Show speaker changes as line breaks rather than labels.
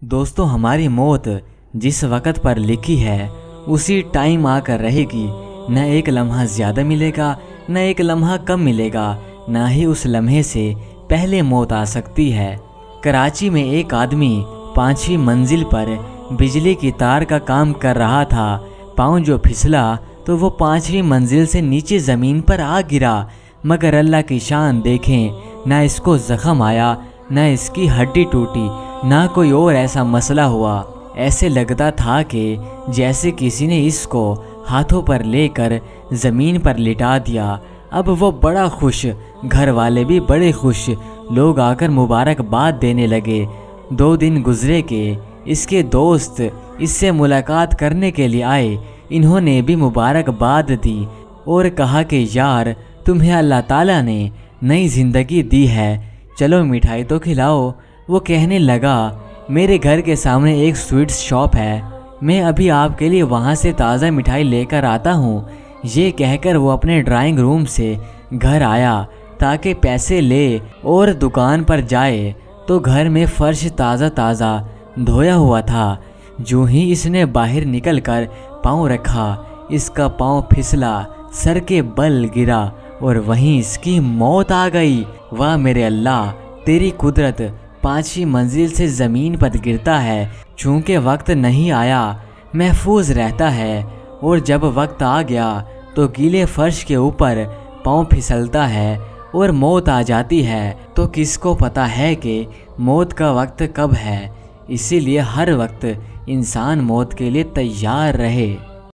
दोस्तों, हमारी मौत जिस वक़्त पर लिखी है उसी टाइम आकर रहेगी। न एक लम्हा ज़्यादा मिलेगा, न एक लम्हा कम मिलेगा, न ही उस लम्हे से पहले मौत आ सकती है। कराची में एक आदमी 5वीं मंजिल पर बिजली की तार का काम कर रहा था। पाँव जो फिसला तो वो 5वीं मंजिल से नीचे ज़मीन पर आ गिरा। मगर अल्लाह की शान देखें, ना इसको ज़ख़म आया, ना इसकी हड्डी टूटी, ना कोई और ऐसा मसला हुआ। ऐसे लगता था कि जैसे किसी ने इसको हाथों पर लेकर ज़मीन पर लिटा दिया। अब वो बड़ा खुश, घर वाले भी बड़े खुश, लोग आकर मुबारकबाद देने लगे। 2 दिन गुजरे के इसके दोस्त इससे मुलाकात करने के लिए आए। इन्होंने भी मुबारकबाद दी और कहा कि यार, तुम्हें अल्लाह ताला ने नई ज़िंदगी दी है, चलो मिठाई तो खिलाओ। वो कहने लगा, मेरे घर के सामने एक स्वीट्स शॉप है, मैं अभी आपके लिए वहाँ से ताज़ा मिठाई लेकर आता हूँ। ये कहकर वो अपने ड्राइंग रूम से घर आया ताकि पैसे ले और दुकान पर जाए तो घर में फर्श ताज़ा ताज़ा धोया हुआ था। जो ही इसने बाहर निकलकर पाँव रखा, इसका पाँव फिसला, सर के बल गिरा और वहीं इसकी मौत आ गई। वाह मेरे अल्लाह, तेरी कुदरत 5वीं मंजिल से ज़मीन पर गिरता है। चूँकि वक्त नहीं आया, महफूज रहता है, और जब वक्त आ गया तो गीले फर्श के ऊपर पाँव फिसलता है और मौत आ जाती है। तो किसको पता है कि मौत का वक्त कब है। इसीलिए हर वक्त इंसान मौत के लिए तैयार रहे।